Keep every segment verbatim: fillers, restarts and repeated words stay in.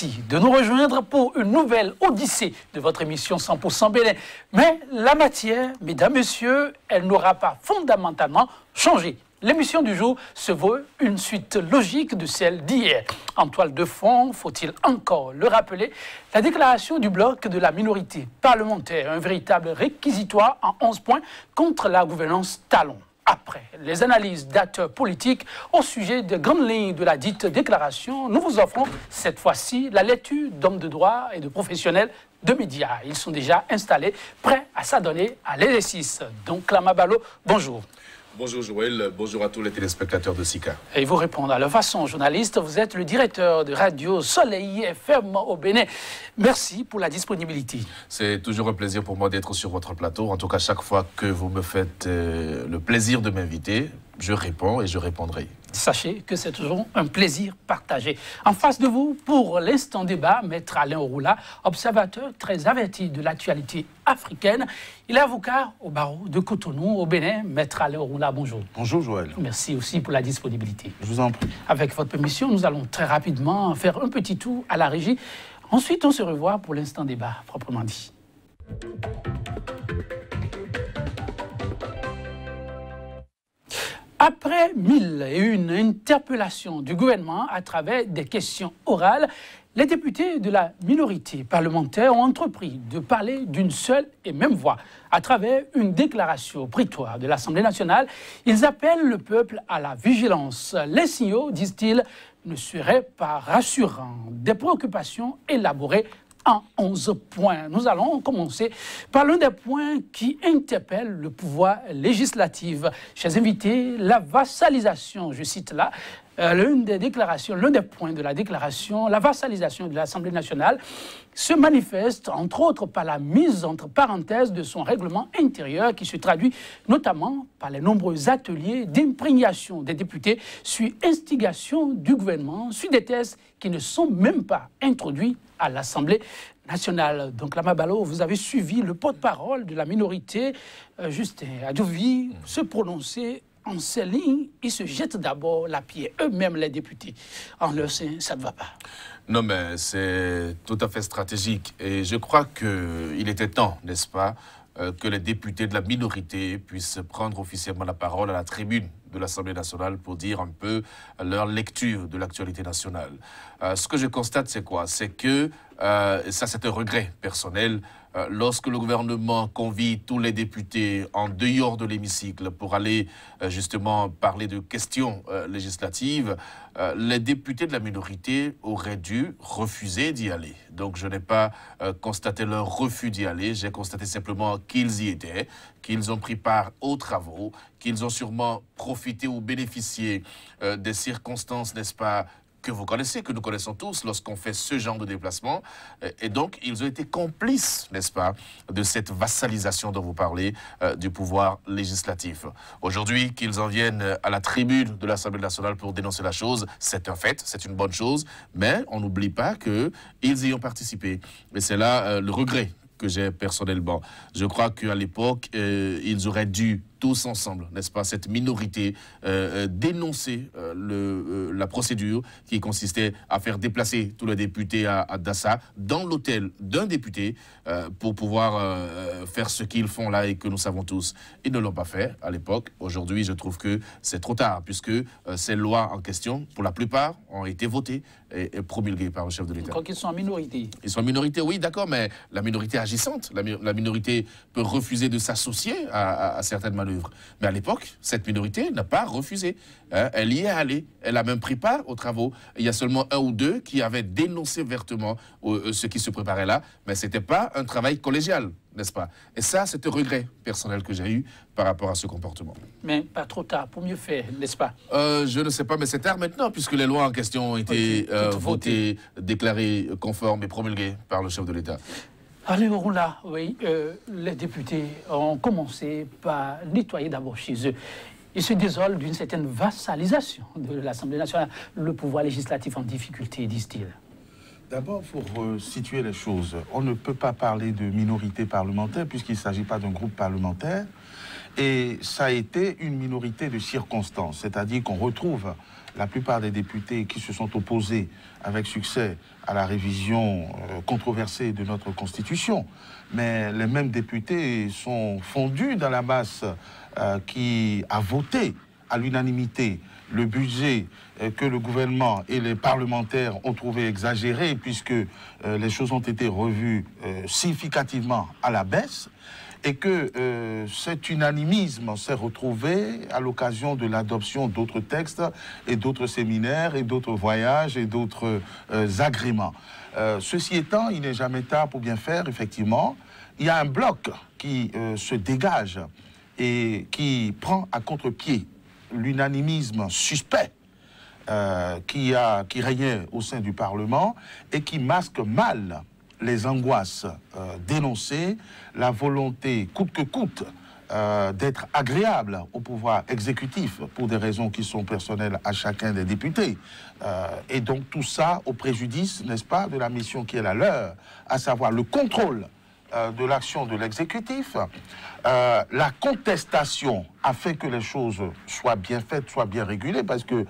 Merci de nous rejoindre pour une nouvelle odyssée de votre émission cent pour cent Bénin. Mais la matière, mesdames, messieurs, elle n'aura pas fondamentalement changé. L'émission du jour se veut une suite logique de celle d'hier. En toile de fond, faut-il encore le rappeler, la déclaration du bloc de la minorité parlementaire, un véritable réquisitoire en onze points contre la gouvernance talon. Après les analyses d'acteurs politiques au sujet des grandes lignes de la dite déclaration, nous vous offrons cette fois-ci la lecture d'hommes de droit et de professionnels de médias. Ils sont déjà installés, prêts à s'adonner à l'exercice. Donc, Lama Balo, bonjour. Bonjour Joël, bonjour à tous les téléspectateurs de SICA. Et vous répondre à leur façon, journaliste, vous êtes le directeur de Radio Soleil F M au Bénin. Merci pour la disponibilité. C'est toujours un plaisir pour moi d'être sur votre plateau. En tout cas, chaque fois que vous me faites euh, le plaisir de m'inviter, je réponds et je répondrai. Sachez que c'est toujours un plaisir partagé. En face de vous, pour l'instant débat, Maître Alain Orula, observateur très averti de l'actualité africaine. Il est avocat au barreau de Cotonou, au Bénin. Maître Alain Orula, bonjour. Bonjour Joël. Merci aussi pour la disponibilité. Je vous en prie. Avec votre permission, nous allons très rapidement faire un petit tour à la régie. Ensuite, on se revoit pour l'instant débat, proprement dit. Après mille et une interpellations du gouvernement à travers des questions orales, les députés de la minorité parlementaire ont entrepris de parler d'une seule et même voix. À travers une déclaration prétoire de l'Assemblée nationale, ils appellent le peuple à la vigilance. Les signaux, disent-ils, ne seraient pas rassurants. Des préoccupations élaborées en onze points. Nous allons commencer par l'un des points qui interpelle le pouvoir législatif. Chers invités, la vassalisation, je cite là, euh, l'une des déclarations, l'un des points de la déclaration, la vassalisation de l'Assemblée nationale se manifeste entre autres par la mise entre parenthèses de son règlement intérieur qui se traduit notamment par les nombreux ateliers d'imprégnation des députés sur instigation du gouvernement, sur des tests qui ne sont même pas introduits à l'Assemblée nationale. Donc, Lama Balo, vous avez suivi le porte-parole de la minorité, euh, Justin Adjouvi, se prononcer en ces lignes. Ils se jettent d'abord la pierre, eux-mêmes les députés. En leur sein, ça ne va pas. Non, mais c'est tout à fait stratégique. Et je crois qu'il était temps, n'est-ce pas, euh, que les députés de la minorité puissent prendre officiellement la parole à la tribune de l'Assemblée nationale pour dire un peu leur lecture de l'actualité nationale. Euh, ce que je constate, c'est quoi? C'est que, euh, ça c'est un regret personnel, euh, lorsque le gouvernement convie tous les députés en dehors de l'hémicycle pour aller euh, justement parler de questions euh, législatives, euh, les députés de la minorité auraient dû refuser d'y aller. Donc je n'ai pas euh, constaté leur refus d'y aller, j'ai constaté simplement qu'ils y étaient, qu'ils ont pris part aux travaux, qu'ils ont sûrement profité ou bénéficié euh, des circonstances, n'est-ce pas, que vous connaissez, que nous connaissons tous lorsqu'on fait ce genre de déplacement. Et donc, ils ont été complices, n'est-ce pas, de cette vassalisation dont vous parlez euh, du pouvoir législatif. Aujourd'hui, qu'ils en viennent à la tribune de l'Assemblée nationale pour dénoncer la chose, c'est un fait, c'est une bonne chose, mais on n'oublie pas qu'ils y ont participé. Et c'est là euh, le regret que j'ai personnellement. Je crois qu'à l'époque, euh, ils auraient dû tous ensemble, n'est-ce pas, cette minorité, euh, dénoncer euh, le, euh, la procédure qui consistait à faire déplacer tous les députés à, à Dassa dans l'hôtel d'un député euh, pour pouvoir euh, faire ce qu'ils font là et que nous savons tous. Ils ne l'ont pas fait à l'époque. Aujourd'hui, je trouve que c'est trop tard puisque euh, ces lois en question, pour la plupart, ont été votées et, et promulguées par le chef de l'État. Quand ils sont en minorité. Ils sont en minorité, oui, d'accord, mais la minorité agissante, la, la minorité peut refuser de s'associer à, à, à certaines manœuvres. Mais à l'époque, cette minorité n'a pas refusé. Hein, elle y est allée. Elle a même pris part aux travaux. Il y a seulement un ou deux qui avaient dénoncé vertement euh, ce qui se préparait là. Mais ce n'était pas un travail collégial, n'est-ce pas? Et ça, c'est un regret personnel que j'ai eu par rapport à ce comportement. Mais pas trop tard, pour mieux faire, n'est-ce pas? euh, Je ne sais pas, mais c'est tard maintenant, puisque les lois en question ont été okay, euh, votées, déclarées conformes et promulguées par le chef de l'État. Allez, Orula, oui, euh, les députés ont commencé par nettoyer d'abord chez eux. Ils se désolent d'une certaine vassalisation de l'Assemblée nationale, le pouvoir législatif en difficulté, disent-ils. D'abord, pour euh, situer les choses, on ne peut pas parler de minorité parlementaire puisqu'il ne s'agit pas d'un groupe parlementaire. Et ça a été une minorité de circonstances, c'est-à-dire qu'on retrouve la plupart des députés qui se sont opposés avec succès à la révision euh, controversée de notre Constitution. Mais les mêmes députés sont fondus dans la masse euh, qui a voté à l'unanimité le budget euh, que le gouvernement et les parlementaires ont trouvé exagéré, puisque euh, les choses ont été revues euh, significativement à la baisse, et que euh, cet unanimisme s'est retrouvé à l'occasion de l'adoption d'autres textes et d'autres séminaires et d'autres voyages et d'autres euh, agréments. Euh, ceci étant, il n'est jamais tard pour bien faire, effectivement. Il y a un bloc qui euh, se dégage et qui prend à contre-pied l'unanimisme suspect euh, qui, a, qui régnait au sein du Parlement et qui masque mal les angoisses euh, dénoncées, la volonté coûte que coûte euh, d'être agréable au pouvoir exécutif pour des raisons qui sont personnelles à chacun des députés. Euh, et donc tout ça au préjudice, n'est-ce pas, de la mission qui est la leur, à savoir le contrôle euh, de l'action de l'exécutif. Euh, la contestation a fait que les choses soient bien faites, soient bien régulées, parce que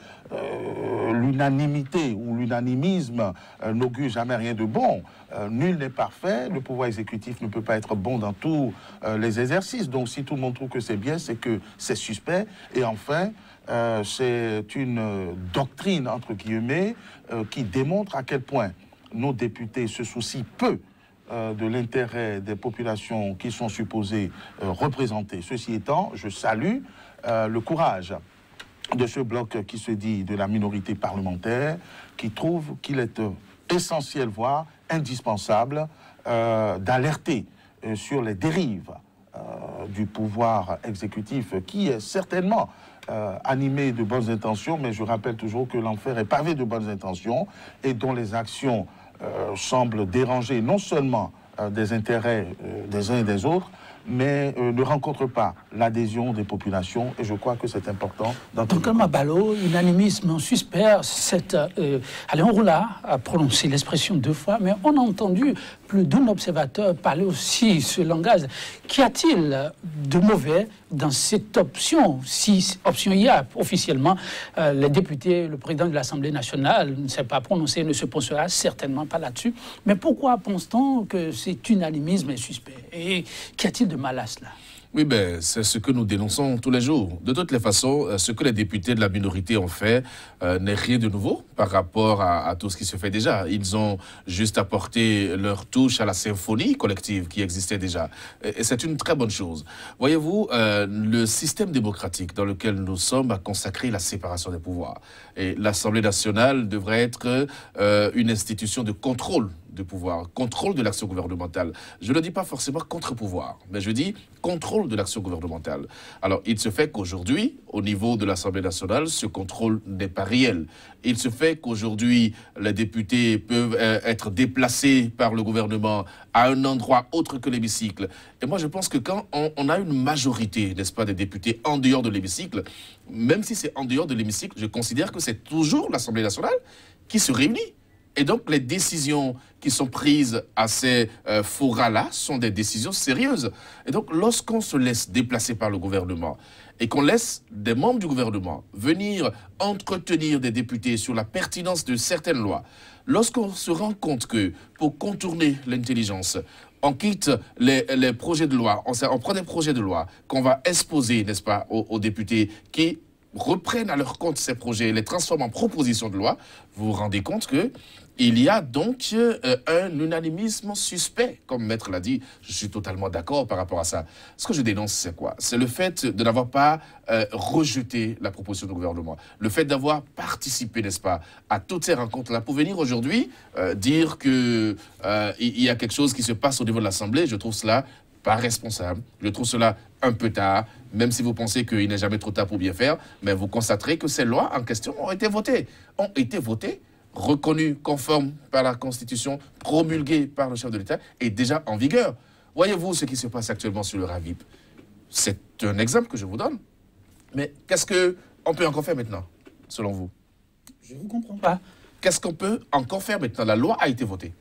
euh, l'unanimité ou l'unanimisme euh, n'augure jamais rien de bon. Euh, nul n'est parfait, le pouvoir exécutif ne peut pas être bon dans tous euh, les exercices. Donc si tout le monde trouve que c'est bien, c'est que c'est suspect. Et enfin, euh, c'est une euh, doctrine, entre guillemets, euh, qui démontre à quel point nos députés se soucient peu Euh, de l'intérêt des populations qui sont supposées euh, représenter. Ceci étant, je salue euh, le courage de ce bloc qui se dit de la minorité parlementaire, qui trouve qu'il est euh, essentiel, voire indispensable, euh, d'alerter euh, sur les dérives euh, du pouvoir exécutif, qui est certainement euh, animé de bonnes intentions, mais je rappelle toujours que l'enfer est pavé de bonnes intentions et dont les actions Euh, semble déranger non seulement euh, des intérêts euh, des uns et des autres, mais euh, ne rencontre pas l'adhésion des populations, et je crois que c'est important. Donc, Mabalo, unanimisme suspect, cette, euh, allez, on roula a prononcé l'expression deux fois, mais on a entendu plus d'un observateur parler aussi ce langage. Qu'y a-t-il de mauvais dans cette option? Si option il y a officiellement, euh, les députés, le président de l'Assemblée nationale ne s'est pas prononcé, ne se prononcera certainement pas là-dessus. Mais pourquoi pense-t-on que cet unanimisme est suspect? Et qu'y a-t-il de mal à cela? Oui, ben, c'est ce que nous dénonçons tous les jours. De toutes les façons, ce que les députés de la minorité ont fait euh, n'est rien de nouveau par rapport à, à tout ce qui se fait déjà. Ils ont juste apporté leur touche à la symphonie collective qui existait déjà. Et, et c'est une très bonne chose. Voyez-vous, euh, le système démocratique dans lequel nous sommes a consacré la séparation des pouvoirs. Et l'Assemblée nationale devrait être euh, une institution de contrôle de pouvoir, contrôle de l'action gouvernementale. Je ne le dis pas forcément contre-pouvoir, mais je dis contrôle de l'action gouvernementale. Alors, il se fait qu'aujourd'hui, au niveau de l'Assemblée nationale, ce contrôle n'est pas réel. Il se fait qu'aujourd'hui, les députés peuvent euh, être déplacés par le gouvernement à un endroit autre que l'hémicycle. Et moi, je pense que quand on, on a une majorité, n'est-ce pas, des députés en dehors de l'hémicycle, même si c'est en dehors de l'hémicycle, je considère que c'est toujours l'Assemblée nationale qui se réunit. Et donc, les décisions qui sont prises à ces euh, forats-là sont des décisions sérieuses. Et donc, lorsqu'on se laisse déplacer par le gouvernement et qu'on laisse des membres du gouvernement venir entretenir des députés sur la pertinence de certaines lois, lorsqu'on se rend compte que pour contourner l'intelligence, on quitte les, les projets de loi, on, on prend des projets de loi qu'on va exposer, n'est-ce pas, aux, aux députés qui reprennent à leur compte ces projets, les transforment en propositions de loi, vous vous rendez compte que il y a donc euh, un unanimisme suspect, comme Maître l'a dit. Je suis totalement d'accord par rapport à ça. Ce que je dénonce, c'est quoi? C'est le fait de n'avoir pas euh, rejeté la proposition du gouvernement. Le fait d'avoir participé, n'est-ce pas, à toutes ces rencontres-là pour venir aujourd'hui euh, dire qu'il euh, y a quelque chose qui se passe au niveau de l'Assemblée. Je trouve cela pas responsable. Je trouve cela un peu tard, même si vous pensez qu'il n'est jamais trop tard pour bien faire, mais vous constaterez que ces lois en question ont été votées. Ont été votées, reconnues conformes par la Constitution, promulguées par le chef de l'État et déjà en vigueur. Voyez-vous ce qui se passe actuellement sur le RAVIP? C'est un exemple que je vous donne. Mais qu'est-ce qu'on peut encore faire maintenant, selon vous? Je ne vous comprends pas. Qu'est-ce qu'on peut encore faire maintenant? La loi a été votée.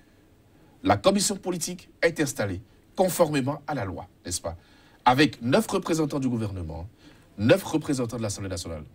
La commission politique a été installée conformément à la loi, n'est-ce pas? Avec neuf représentants du gouvernement, neuf représentants de l'Assemblée nationale.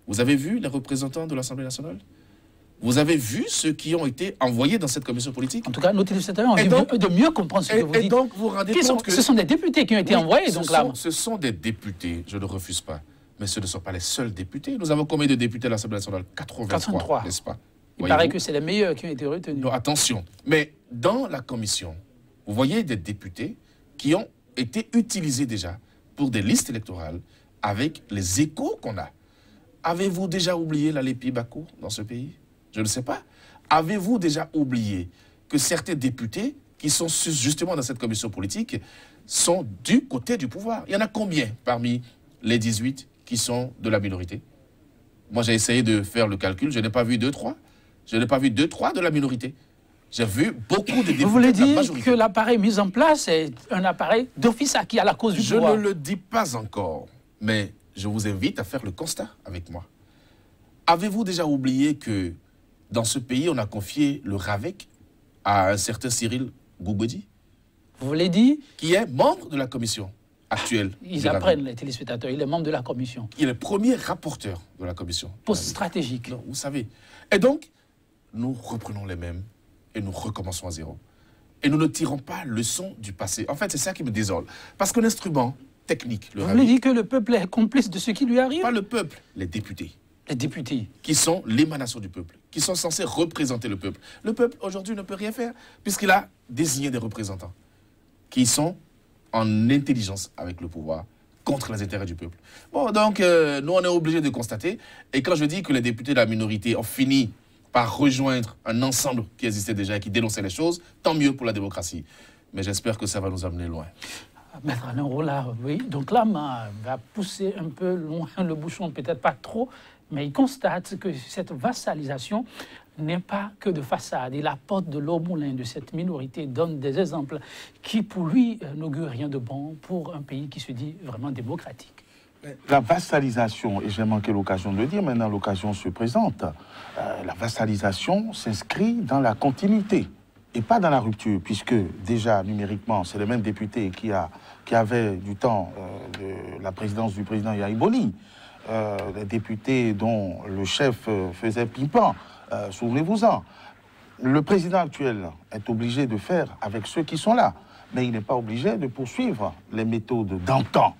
Vous avez vu les représentants de l'Assemblée nationale? Vous avez vu ceux qui ont été envoyés dans cette commission politique? En tout cas, nos téléspectateurs ont donc, de mieux comprendre ce et, que vous et dites. donc, vous vous rendez Qui compte sont, que... Ce sont des députés qui ont été oui, envoyés. Ce, donc, sont, là. ce sont des députés, je ne refuse pas. Mais ce ne sont pas les seuls députés. Nous avons combien de députés à l'Assemblée nationale? quatre-vingt-trois, n'est-ce pas? Il paraît que c'est les meilleurs qui ont été retenus. Non, attention. Mais dans la commission, vous voyez des députés qui ont été utilisés déjà pour des listes électorales avec les échos qu'on a. Avez-vous déjà oublié la Lépi Bako dans ce pays? Je ne sais pas. Avez-vous déjà oublié que certains députés qui sont justement dans cette commission politique sont du côté du pouvoir? Il y en a combien parmi les dix-huit qui sont de la minorité? Moi, j'ai essayé de faire le calcul. Je n'ai pas vu deux, trois. Je n'ai pas vu deux, trois de la minorité. J'ai vu beaucoup de députés. Vous voulez de la dire majorité. que l'appareil mis en place est un appareil d'office acquis à la cause du Je pouvoir? ne le dis pas encore, mais je vous invite à faire le constat avec moi. Avez-vous déjà oublié que dans ce pays, on a confié le RAVEC à un certain Cyril Goubedi, Vous voulez dire? qui est membre de la commission actuelle. Ils apprennent, les téléspectateurs. Il est membre de la commission. Il est le premier rapporteur de la commission. Poste stratégique. Non, vous savez. Et donc, nous reprenons les mêmes et nous recommençons à zéro. Et nous ne tirons pas leçon du passé. En fait, c'est ça qui me désole. Parce que l'instrument technique, le Vous RAVEC, voulez dire que le peuple est complice de ce qui lui arrive? pas le peuple, les députés, Les députés. qui sont l'émanation du peuple, qui sont censés représenter le peuple. Le peuple, aujourd'hui, ne peut rien faire, puisqu'il a désigné des représentants qui sont en intelligence avec le pouvoir, contre les intérêts du peuple. Bon, donc, euh, nous, on est obligés de constater, et quand je dis que les députés de la minorité ont fini par rejoindre un ensemble qui existait déjà et qui dénonçait les choses, tant mieux pour la démocratie. Mais j'espère que ça va nous amener loin. Maître Alain Rollard, oui. Donc là, ma va pousser un peu loin le bouchon, peut-être pas trop, mais il constate que cette vassalisation n'est pas que de façade. Il apporte de l'eau au moulin de cette minorité, donne des exemples qui, pour lui, n'augurent rien de bon pour un pays qui se dit vraiment démocratique. La vassalisation, et j'ai manqué l'occasion de le dire, maintenant l'occasion se présente, euh, la vassalisation s'inscrit dans la continuité et pas dans la rupture, puisque déjà numériquement, c'est le même député qui, a, qui avait du temps euh, de la présidence du président Yahi Boni, euh, les députés dont le chef euh, faisait pimpant, euh, souvenez-vous-en. Le président actuel est obligé de faire avec ceux qui sont là, mais il n'est pas obligé de poursuivre les méthodes d'antan.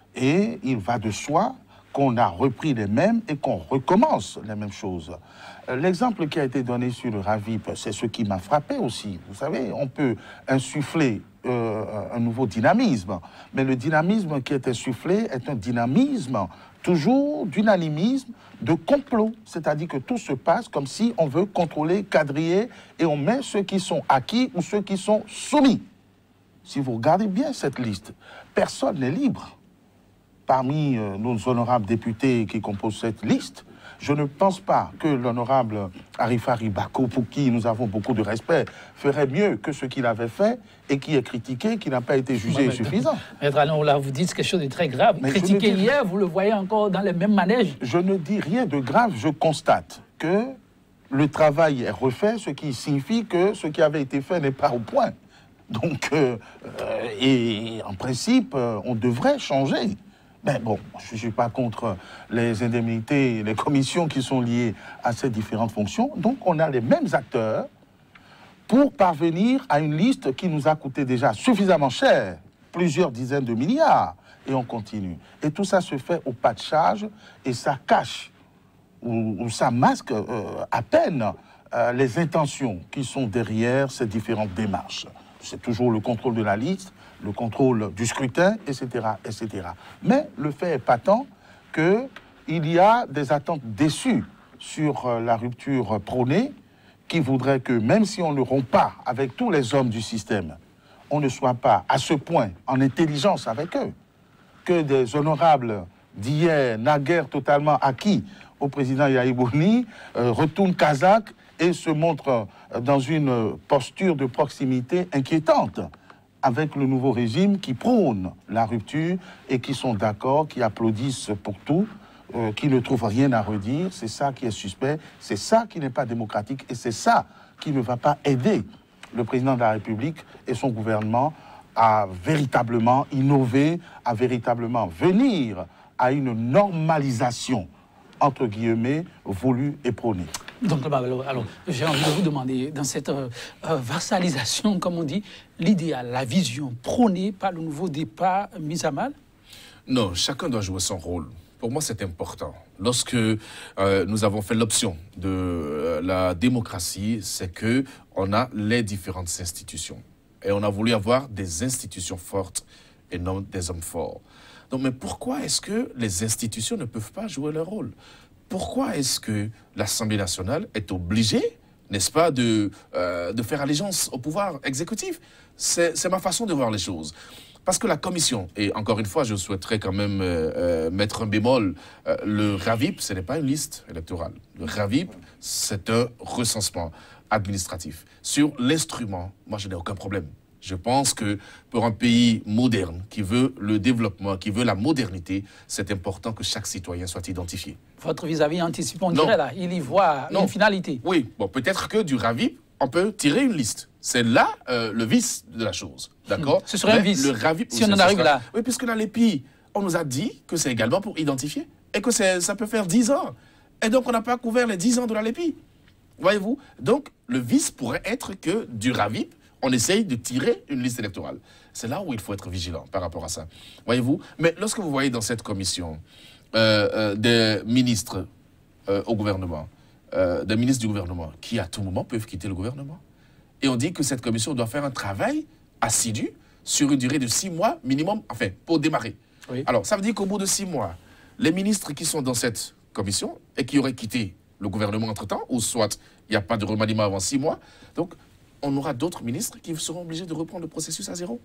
Et il va de soi qu'on a repris les mêmes et qu'on recommence les mêmes choses. L'exemple qui a été donné sur le RAVIP, c'est ce qui m'a frappé aussi. Vous savez, on peut insuffler euh, un nouveau dynamisme, mais le dynamisme qui est insufflé est un dynamisme toujours d'unanimisme, de complot. C'est-à-dire que tout se passe comme si on veut contrôler, quadriller, et on met ceux qui sont acquis ou ceux qui sont soumis. Si vous regardez bien cette liste, personne n'est libre. Parmi euh, nos honorables députés qui composent cette liste, je ne pense pas que l'honorable Arifari Bako, pour qui nous avons beaucoup de respect, ferait mieux que ce qu'il avait fait et qui est critiqué, qui n'a pas été jugé Ouais, suffisant. Maître Alain, là, vous dites quelque chose de très grave. Mais Critiqué dis... hier, vous le voyez encore dans les mêmes manèges. Je ne dis rien de grave, je constate que le travail est refait, ce qui signifie que ce qui avait été fait n'est pas au point. Donc, euh, euh, et en principe, euh, on devrait changer. Ben bon, je ne suis pas contre les indemnités, les commissions qui sont liées à ces différentes fonctions. Donc, on a les mêmes acteurs pour parvenir à une liste qui nous a coûté déjà suffisamment cher, plusieurs dizaines de milliards, et on continue. Et tout ça se fait au pas de charge, et ça cache, ou, ou ça masque euh, à peine euh, les intentions qui sont derrière ces différentes démarches. C'est toujours le contrôle de la liste, le contrôle du scrutin, et cetera, et cetera. Mais le fait est patent qu'il y a des attentes déçues sur euh, la rupture prônée, qui voudraient que, même si on ne rompt pas avec tous les hommes du système, on ne soit pas à ce point en intelligence avec eux, que des honorables d'hier, naguère totalement acquis au président Yahi Boni, euh, retournent kazakh et se montrent euh, dans une posture de proximité inquiétante avec le nouveau régime qui prône la rupture et qui sont d'accord, qui applaudissent pour tout, euh, qui ne trouvent rien à redire. C'est ça qui est suspect, c'est ça qui n'est pas démocratique et c'est ça qui ne va pas aider le président de la République et son gouvernement à véritablement innover, à véritablement venir à une normalisation entre guillemets, voulu et prôné. Donc, alors, alors j'ai envie de vous demander, dans cette euh, euh, vassalisation, comme on dit, l'idéal, la vision prônée par le nouveau départ mise à mal? Non, chacun doit jouer son rôle. Pour moi, c'est important. Lorsque euh, nous avons fait l'option de euh, la démocratie, c'est qu'on a les différentes institutions. Et on a voulu avoir des institutions fortes et non des hommes forts. Donc, mais pourquoi est-ce que les institutions ne peuvent pas jouer leur rôle? Pourquoi est-ce que l'Assemblée nationale est obligée, n'est-ce pas, de, euh, de faire allégeance au pouvoir exécutif? C'est ma façon de voir les choses. Parce que la commission, et encore une fois, je souhaiterais quand même euh, euh, mettre un bémol, euh, le RAVIP, ce n'est pas une liste électorale. Le RAVIP, c'est un recensement administratif. Sur l'instrument, moi, je n'ai aucun problème. Je pense que pour un pays moderne, qui veut le développement, qui veut la modernité, c'est important que chaque citoyen soit identifié. Votre vis-à-vis anticipant, on dirait là, il y voit non. une finalité. Oui, bon, peut-être que du RAVIP, on peut tirer une liste. C'est là euh, le vice de la chose, d'accord? Ce serait Mais un vice, le RAVIP, si on en arrive sera... là. Oui, puisque dans l'E P I, on nous a dit que c'est également pour identifier et que ça peut faire dix ans. Et donc, on n'a pas couvert les dix ans de la L E P I. Voyez-vous? Donc, le vice pourrait être que du RAVIP, on essaye de tirer une liste électorale. C'est là où il faut être vigilant par rapport à ça. Voyez-vous? Mais lorsque vous voyez dans cette commission euh, euh, des ministres euh, au gouvernement, euh, des ministres du gouvernement, qui à tout moment peuvent quitter le gouvernement, et on dit que cette commission doit faire un travail assidu sur une durée de six mois minimum, enfin, pour démarrer. Oui. Alors, ça veut dire qu'au bout de six mois, les ministres qui sont dans cette commission et qui auraient quitté le gouvernement entre-temps, ou soit il n'y a pas de remaniement avant six mois, donc on aura d'autres ministres qui seront obligés de reprendre le processus à zéro.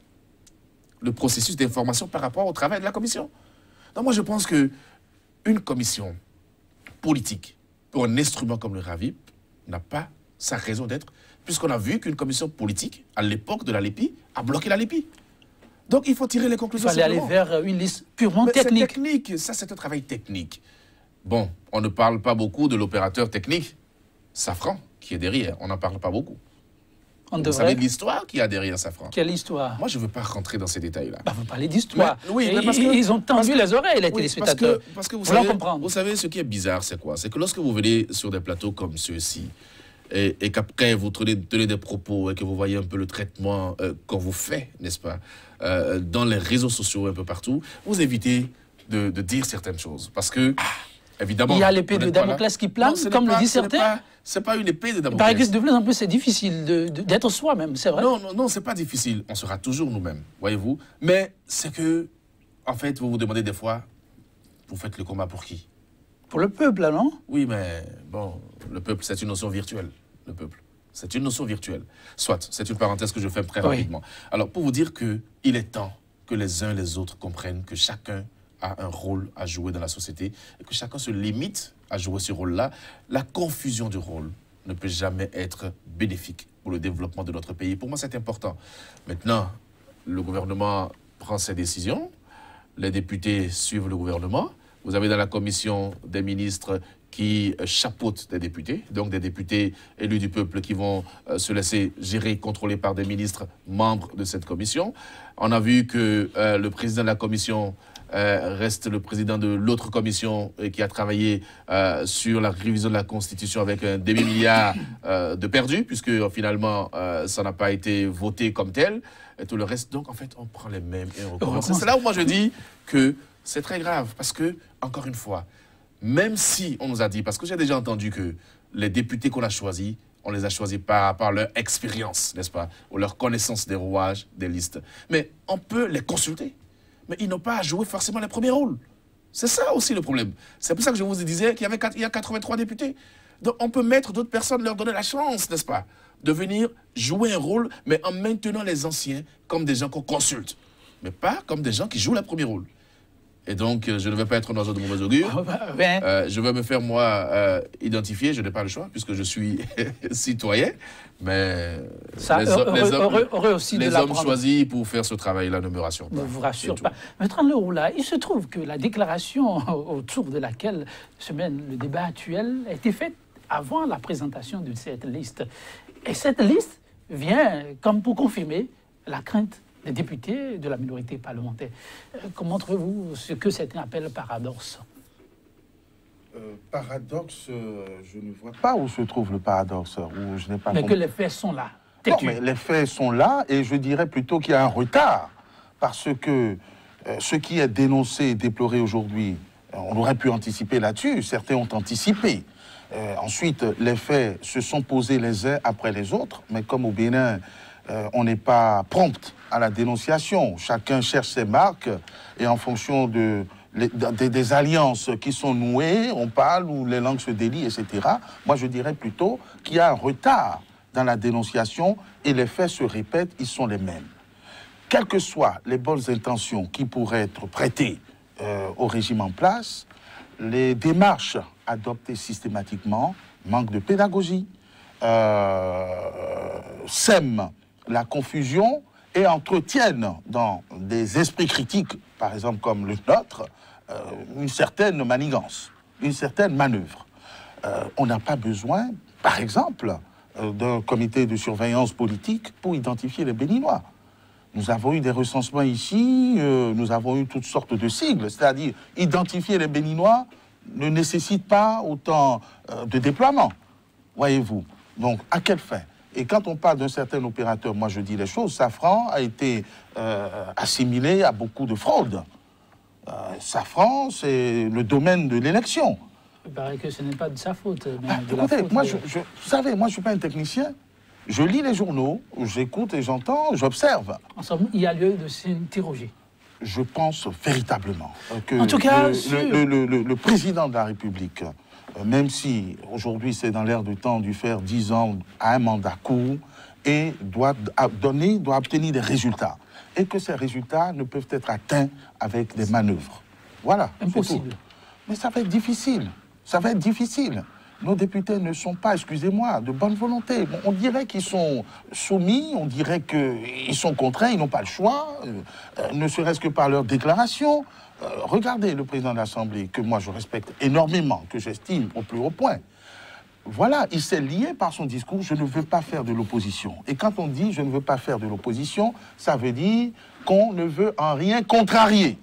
Le processus d'information par rapport au travail de la commission. Donc moi, je pense qu'une commission politique pour un instrument comme le RAVIP n'a pas sa raison d'être, puisqu'on a vu qu'une commission politique, à l'époque de la L E P I, a bloqué la L E P I. Donc il faut tirer les conclusions. Il fallait aller vers une liste purement Mais technique. technique. Ça, c'est un travail technique. Bon, on ne parle pas beaucoup de l'opérateur technique, Safran, qui est derrière. On n'en parle pas beaucoup. On Vous devrait... savez l'histoire qu'il y a derrière Safran. Quelle histoire? Moi, je ne veux pas rentrer dans ces détails-là. Bah, vous parlez d'histoire. Oui, mais parce ils, que, ils ont tendu que, les oreilles, les oui, téléspectateurs. Parce que, parce que vous, vous, savez, comprendre. vous savez, ce qui est bizarre, c'est quoi? C'est que lorsque vous venez sur des plateaux comme ceux-ci, et, et qu'après vous tenez, tenez des propos et que vous voyez un peu le traitement euh, qu'on vous fait, n'est-ce pas, euh, dans les réseaux sociaux un peu partout, vous évitez de, de dire certaines choses. Parce que, évidemment... Il y a l'épée de Damoclès qui plane, non, comme le disent certains. Ce n'est pas une épée de Damoclès. Par exemple, de plus en plus, c'est difficile d'être soi-même, c'est vrai? Non, non, non, c'est pas difficile. On sera toujours nous-mêmes, voyez-vous. Mais c'est que, en fait, vous vous demandez des fois, vous faites le combat pour qui? Pour le peuple, là, non? Oui, mais bon, le peuple, c'est une notion virtuelle, le peuple. C'est une notion virtuelle. Soit, c'est une parenthèse que je fais très oui. rapidement. Alors, pour vous dire qu'il est temps que les uns et les autres comprennent que chacun a un rôle à jouer dans la société et que chacun se limite à jouer ce rôle-là, la confusion du rôle ne peut jamais être bénéfique pour le développement de notre pays. Pour moi, c'est important. Maintenant, le gouvernement prend ses décisions, les députés suivent le gouvernement. Vous avez dans la commission des ministres qui chapeautent des députés, donc des députés élus du peuple qui vont euh, se laisser gérer, contrôler par des ministres membres de cette commission. On a vu que euh, le président de la commission euh, reste le président de l'autre commission et qui a travaillé euh, sur la révision de la Constitution avec un demi-milliard euh, de perdus, puisque finalement, euh, ça n'a pas été voté comme tel. Et tout le reste, donc en fait, on prend les mêmes et on recommence. C'est là où moi je dis que c'est très grave, parce que, encore une fois, même si on nous a dit, parce que j'ai déjà entendu que les députés qu'on a choisis, on les a choisis par, par leur expérience, n'est-ce pas, ou leur connaissance des rouages, des listes. Mais on peut les consulter, mais ils n'ont pas à jouer forcément les premiers rôles. C'est ça aussi le problème. C'est pour ça que je vous disais qu'il y avait il y a quatre-vingt-trois députés. Donc on peut mettre d'autres personnes, leur donner la chance, n'est-ce pas, de venir jouer un rôle, mais en maintenant les anciens comme des gens qu'on consulte, mais pas comme des gens qui jouent le premier rôle. Et donc, euh, je ne vais pas être un oiseau de mauvais augure. Oh, bah, ouais. euh, je vais me faire, moi, euh, identifier. Je n'ai pas le choix, puisque je suis citoyen. Mais ça, les, heureux, les hommes, heureux, heureux aussi les de hommes choisis pour faire ce travail-là ne me rassurent pas. Ne vous rassure pas. Maître Leroula, il se trouve que la déclaration autour de laquelle se mène le débat actuel a été faite avant la présentation de cette liste. Et cette liste vient comme pour confirmer la crainte des députés de la minorité parlementaire. Comment trouvez-vous ce que certains appellent paradoxe? Euh, paradoxe, euh, je ne vois pas où se trouve le paradoxe. Où je n'ai pas mais compris. que les faits sont là. Non, mais les faits sont là et je dirais plutôt qu'il y a un retard. Parce que euh, ce qui est dénoncé et déploré aujourd'hui, on aurait pu anticiper là-dessus. Certains ont anticipé. Euh, ensuite, les faits se sont posés les uns après les autres. Mais comme au Bénin, euh, on n'est pas prompt à la dénonciation. Chacun cherche ses marques et en fonction de... Les, des, des alliances qui sont nouées, on parle, où les langues se délient, et cetera. Moi, je dirais plutôt qu'il y a un retard dans la dénonciation et les faits se répètent, ils sont les mêmes. Quelles que soient les bonnes intentions qui pourraient être prêtées euh, au régime en place, les démarches adoptées systématiquement manquent de pédagogie, euh, sèment la confusion et entretiennent dans des esprits critiques, par exemple comme le nôtre, euh, une certaine manigance, une certaine manœuvre. Euh, on n'a pas besoin, par exemple, euh, d'un comité de surveillance politique pour identifier les Béninois. Nous avons eu des recensements ici, euh, nous avons eu toutes sortes de sigles, c'est-à-dire identifier les Béninois ne nécessite pas autant euh, de déploiement, voyez-vous. Donc, à quelle fin? Et quand on parle d'un certain opérateur, moi je dis les choses, Safran a été euh, assimilé à beaucoup de fraudes. Euh, Safran, c'est le domaine de l'élection. Il paraît que ce n'est pas de sa faute. Mais Ah, de écoutez, la faute moi, de... je, je, vous savez, moi je ne suis pas un technicien. Je lis les journaux, j'écoute et j'entends, j'observe. En somme, il y a lieu de s'interroger. Je pense véritablement que en tout cas, le, sur... le, le, le, le président de la République, même si aujourd'hui c'est dans l'air de temps du faire dix ans à un mandat court, et doit donner, doit obtenir des résultats. Et que ces résultats ne peuvent être atteints avec des manœuvres. Voilà. Impossible. Mais ça va être difficile. Ça va être difficile. Nos députés ne sont pas, excusez-moi, de bonne volonté. On dirait qu'ils sont soumis, on dirait qu'ils sont contraints, ils n'ont pas le choix, euh, ne serait-ce que par leurs déclarations. Euh, regardez le président de l'Assemblée, que moi je respecte énormément, que j'estime au plus haut point. Voilà, il s'est lié par son discours, je ne veux pas faire de l'opposition. Et quand on dit je ne veux pas faire de l'opposition, ça veut dire qu'on ne veut en rien contrarier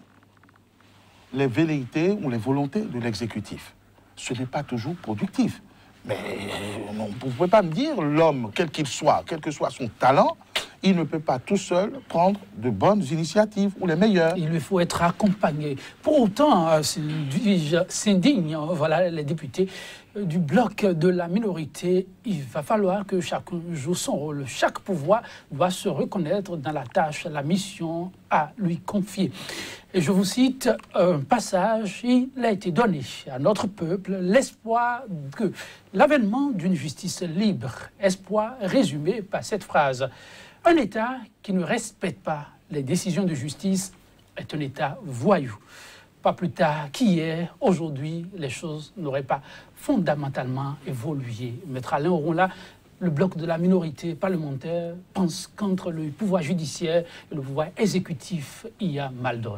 les velléités ou les volontés de l'exécutif. Ce n'est pas toujours productif. Mais non, vous ne pouvez pas me dire, l'homme, quel qu'il soit, quel que soit son talent, il ne peut pas tout seul prendre de bonnes initiatives ou les meilleures. Il lui faut être accompagné. Pour autant, s'indignent voilà, les députés du bloc de la minorité. Il va falloir que chacun joue son rôle. Chaque pouvoir doit se reconnaître dans la tâche, la mission à lui confier. Et je vous cite un passage, il a été donné à notre peuple l'espoir que l'avènement d'une justice libre, espoir résumé par cette phrase. Un État qui ne respecte pas les décisions de justice est un État voyou. Pas plus tard qu'hier, aujourd'hui, les choses n'auraient pas fondamentalement évolué. Maître Alain Oronla, le bloc de la minorité parlementaire pense qu'entre le pouvoir judiciaire et le pouvoir exécutif, il y a mal donne.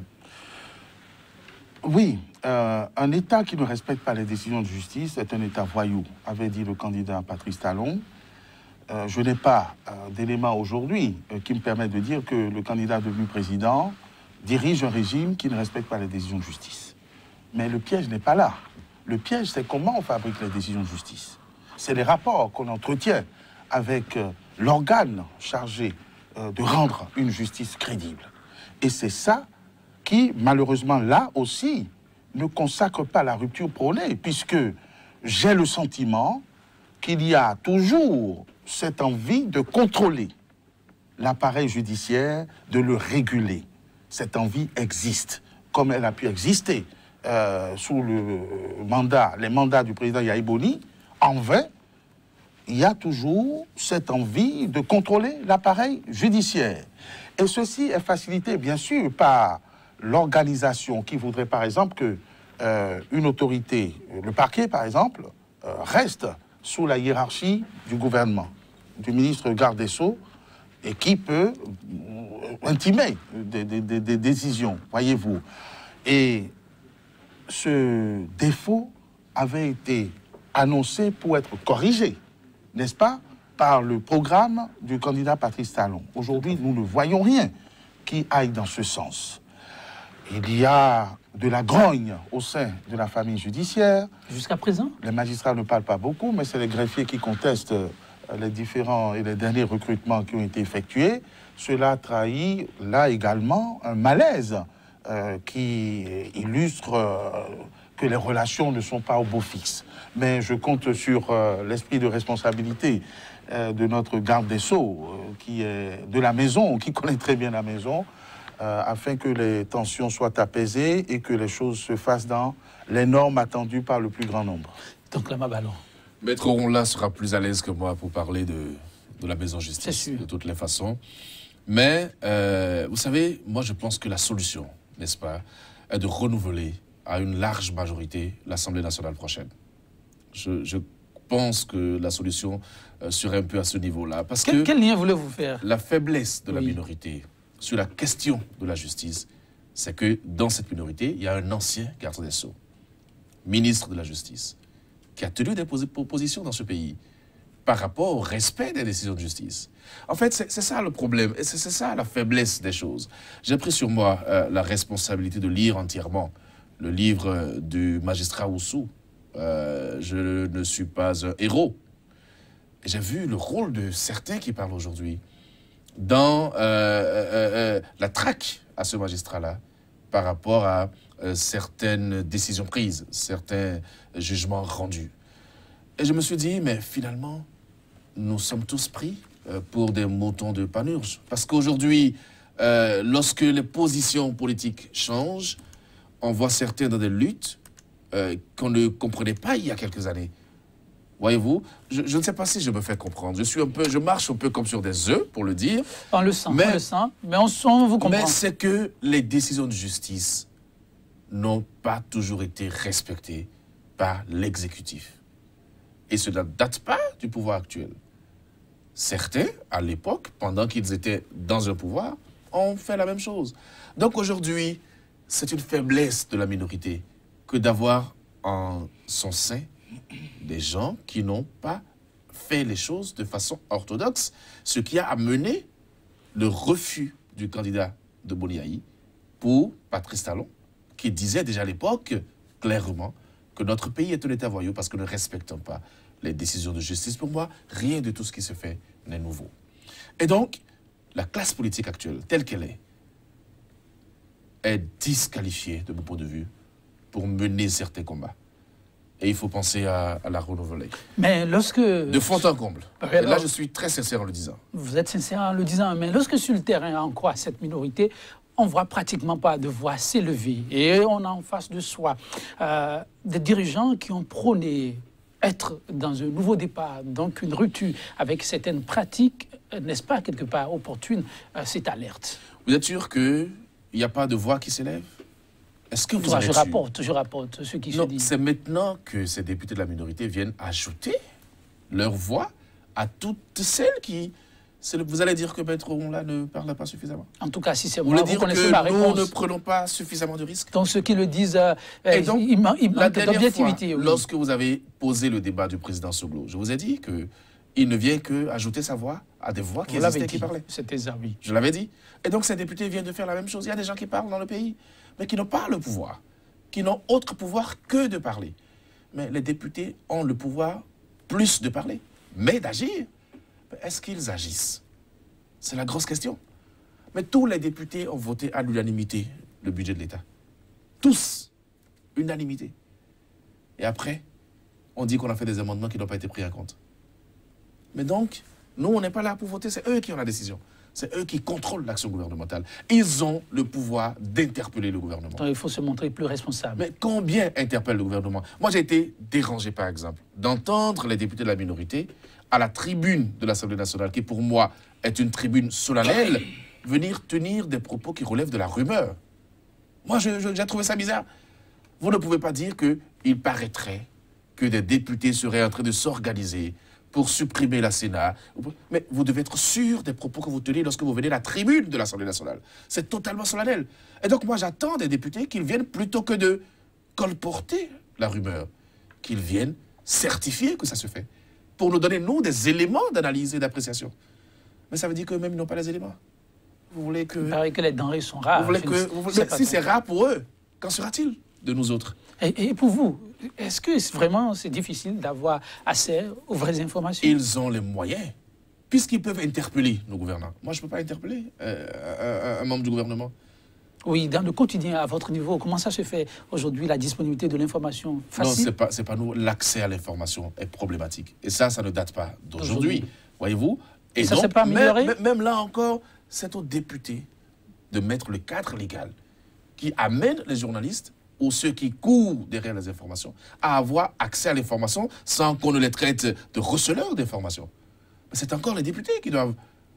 Oui, euh, un État qui ne respecte pas les décisions de justice est un État voyou, avait dit le candidat Patrice Talon. Euh, je n'ai pas euh, d'éléments aujourd'hui euh, qui me permettent de dire que le candidat devenu président dirige un régime qui ne respecte pas les décisions de justice. Mais le piège n'est pas là. Le piège, c'est comment on fabrique les décisions de justice. C'est les rapports qu'on entretient avec euh, l'organe chargé euh, de rendre une justice crédible. Et c'est ça qui, malheureusement, là aussi, ne consacre pas la rupture prônée, puisque j'ai le sentiment qu'il y a toujours cette envie de contrôler l'appareil judiciaire, de le réguler. Cette envie existe, comme elle a pu exister euh, sous le mandat, les mandats du président Yahi Boni. En vain, il y a toujours cette envie de contrôler l'appareil judiciaire. Et ceci est facilité, bien sûr, par l'organisation qui voudrait, par exemple, que euh, une autorité, le parquet, par exemple, euh, reste sous la hiérarchie du gouvernement, du ministre garde des Sceaux, et qui peut intimer des, des, des, des décisions, voyez-vous. Et ce défaut avait été annoncé pour être corrigé, n'est-ce pas, par le programme du candidat Patrice Talon. Aujourd'hui, nous ne voyons rien qui aille dans ce sens. Il y a de la grogne au sein de la famille judiciaire. Jusqu'à présent? Les magistrats ne parlent pas beaucoup, mais c'est les greffiers qui contestent les différents et les derniers recrutements qui ont été effectués. Cela trahit là également un malaise euh, qui illustre euh, que les relations ne sont pas au beau fixe. Mais je compte sur euh, l'esprit de responsabilité euh, de notre garde des Sceaux, euh, qui est de la maison, qui connaît très bien la maison, euh, afin que les tensions soient apaisées et que les choses se fassent dans les normes attendues par le plus grand nombre. Donc là, ma ballon. Maître Ronla sera plus à l'aise que moi pour parler de, de la maison justice, de toutes les façons. Mais, euh, vous savez, moi je pense que la solution, n'est-ce pas, est de renouveler à une large majorité l'Assemblée nationale prochaine. Je, je pense que la solution euh, serait un peu à ce niveau-là. Parce quel, que quel lien voulez-vous faire? La faiblesse de oui. la minorité sur la question de la justice, c'est que dans cette minorité, il y a un ancien garde des Sceaux, ministre de la Justice, qui a tenu des propositions dans ce pays par rapport au respect des décisions de justice. En fait, c'est ça le problème, et c'est ça la faiblesse des choses. J'ai pris sur moi euh, la responsabilité de lire entièrement le livre du magistrat Oussou. Euh, je ne suis pas un héros. J'ai vu le rôle de certains qui parlent aujourd'hui dans euh, euh, euh, la traque à ce magistrat-là par rapport à euh, certaines décisions prises, certains jugements rendus. Et je me suis dit, mais finalement, nous sommes tous pris euh, pour des moutons de Panurge. Parce qu'aujourd'hui, euh, lorsque les positions politiques changent, on voit certains dans des luttes euh, qu'on ne comprenait pas il y a quelques années. Voyez-vous, je, je ne sais pas si je me fais comprendre. Je suis un peu, je marche un peu comme sur des œufs, pour le dire. On le sent, mais, on le sent, mais on, on vous comprend. Mais c'est que les décisions de justice n'ont pas toujours été respectées par l'exécutif. Et cela ne date pas du pouvoir actuel. Certains, à l'époque, pendant qu'ils étaient dans un pouvoir, ont fait la même chose. Donc aujourd'hui, c'est une faiblesse de la minorité que d'avoir en son sein des gens qui n'ont pas fait les choses de façon orthodoxe, ce qui a amené le refus du candidat de Boniaï pour Patrice Talon, qui disait déjà à l'époque, clairement, que notre pays est un État voyou parce que nous ne respectons pas les décisions de justice. Pour moi, rien de tout ce qui se fait n'est nouveau. Et donc, la classe politique actuelle, telle qu'elle est, est disqualifiée, de mon point de vue, pour mener certains combats. Et il faut penser à, à la renouveler. Mais lorsque... De fond en comble. Alors, et là, je suis très sincère en le disant. Vous êtes sincère en le disant, mais lorsque sur le terrain, on croit à cette minorité, on ne voit pratiquement pas de voix s'élever. Et on a en face de soi euh, des dirigeants qui ont prôné être dans un nouveau départ, donc une rupture avec certaines pratiques, n'est-ce pas, quelque part opportune, euh, cette alerte. Vous êtes sûr qu'il n'y a pas de voix qui s'élève? Est-ce que vous Toi, en êtes je sûr? rapporte, je rapporte ce qui Non, se dit. c'est maintenant que ces députés de la minorité viennent ajouter leur voix à toutes celles qui... Le, vous allez dire que Maître Ronla ne parle pas suffisamment? En tout cas, si c'est vous moi, voulez dire vous connaissez que ma nous réponse. ne prenons pas suffisamment de risques? Donc ceux qui le disent, euh, Et donc, il, man il la manque d'objectivité. fois, Oui. Lorsque vous avez posé le débat du président Soglo, je vous ai dit qu'il ne vient qu'ajouter sa voix à des voix qui Vous existaient, l'avez qui dit, parlaient. c'était ça, oui. Je l'avais dit. Et donc ces députés viennent de faire la même chose. Il y a des gens qui parlent dans le pays, mais qui n'ont pas le pouvoir, qui n'ont autre pouvoir que de parler. Mais les députés ont le pouvoir plus de parler, mais d'agir. Est-ce qu'ils agissent? C'est la grosse question. Mais tous les députés ont voté à l'unanimité le budget de l'État. Tous. Unanimité. Et après, on dit qu'on a fait des amendements qui n'ont pas été pris en compte. Mais donc, nous, on n'est pas là pour voter, c'est eux qui ont la décision. C'est eux qui contrôlent l'action gouvernementale. Ils ont le pouvoir d'interpeller le gouvernement. Donc il faut se montrer plus responsable. Mais combien interpelle le gouvernement? Moi, j'ai été dérangé, par exemple, d'entendre les députés de la minorité à la tribune de l'Assemblée nationale, qui pour moi est une tribune solennelle, venir tenir des propos qui relèvent de la rumeur. Moi, j'ai trouvé ça bizarre. Vous ne pouvez pas dire qu'il paraîtrait que des députés seraient en train de s'organiser pour supprimer la Sénat. Mais vous devez être sûr des propos que vous tenez lorsque vous venez à la tribune de l'Assemblée nationale. C'est totalement solennel. Et donc moi, j'attends des députés qu'ils viennent, plutôt que de colporter la rumeur, qu'ils viennent certifier que ça se fait, pour nous donner, nous, des éléments d'analyse et d'appréciation. Mais ça veut dire qu'eux-mêmes, ils n'ont pas les éléments. Vous voulez que... Il paraît que les denrées sont rares. Vous voulez que... Vous voulez, si c'est rare pour eux, qu'en sera-t-il de nous autres? Et, et pour vous, est-ce que vraiment c'est difficile d'avoir accès aux vraies informations? Ils ont les moyens, puisqu'ils peuvent interpeller nos gouvernants. Moi, je ne peux pas interpeller euh, un, un membre du gouvernement. Oui, dans le quotidien, à votre niveau, comment ça se fait aujourd'hui, la disponibilité de l'information facile? Non, ce n'est pas, c'est pas nous. L'accès à l'information est problématique. Et ça, ça ne date pas d'aujourd'hui, voyez-vous. Et, Et ça donc, s'est pas amélioré? même, même là encore, c'est aux députés de mettre le cadre légal qui amène les journalistes ou ceux qui courent derrière les informations à avoir accès à l'information sans qu'on ne les traite de receleurs d'informations. C'est encore les députés qui doivent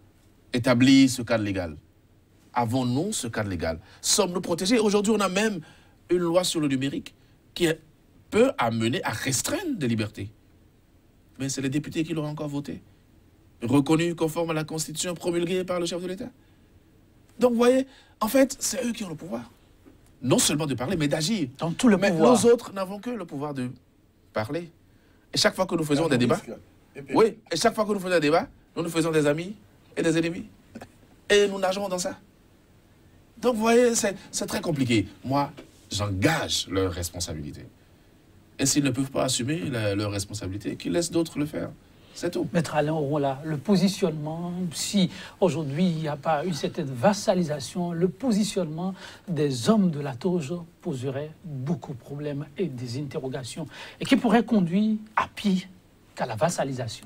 établir ce cadre légal. Avons-nous ce cadre légal? Sommes-nous protégés? Aujourd'hui, on a même une loi sur le numérique qui peut amener à restreindre des libertés. Mais c'est les députés qui l'ont encore voté, reconnu conforme à la Constitution promulguée par le chef de l'État. Donc, vous voyez, en fait, c'est eux qui ont le pouvoir. Non seulement de parler, mais d'agir. Dans tout le mais pouvoir. nous autres n'avons que le pouvoir de parler. Et chaque fois que nous faisons des débats, oui, et chaque fois que nous faisons des débats, nous nous faisons des amis et des ennemis. Et nous nageons dans ça. Donc, vous voyez, c'est très compliqué. Moi, j'engage leurs responsabilités. Et s'ils ne peuvent pas assumer la, leurs responsabilités, qu'ils laissent d'autres le faire. C'est tout. Maître Alain Orola, le positionnement, si aujourd'hui il n'y a pas une certaine vassalisation, le positionnement des hommes de la toge poserait beaucoup de problèmes et des interrogations, et qui pourrait conduire à pire qu'à la vassalisation.